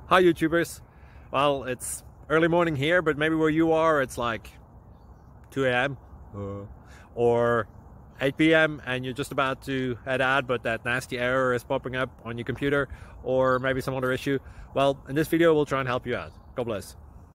Hi YouTubers. Well, it's early morning here, but maybe where you are it's like 2 a.m. or 8 p.m. and you're just about to head out, but that nasty error is popping up on your computer, or maybe some other issue. Well, in this video we'll try and help you out. God bless.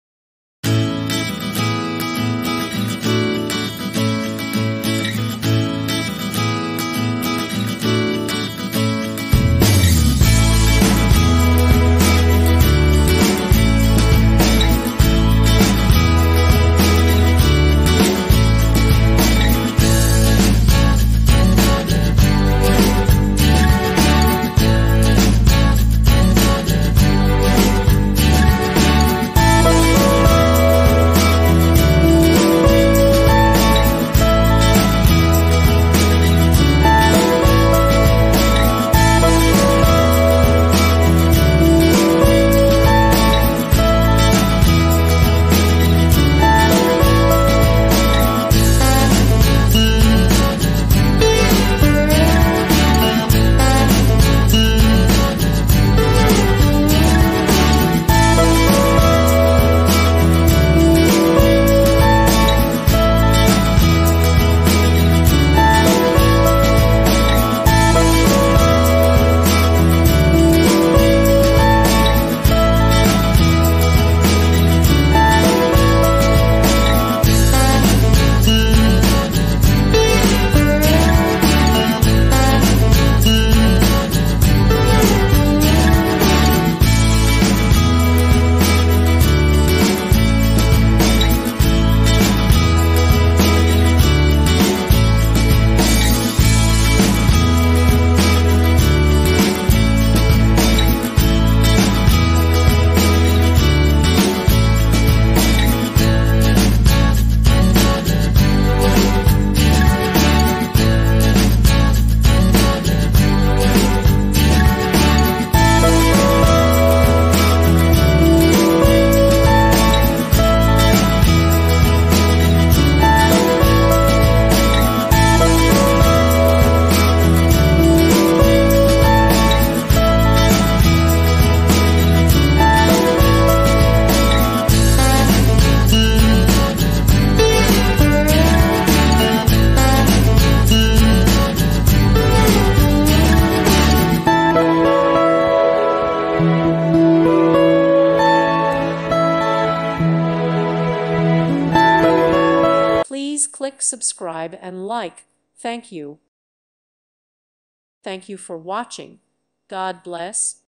Please click subscribe and like. Thank you. Thank you for watching. God bless.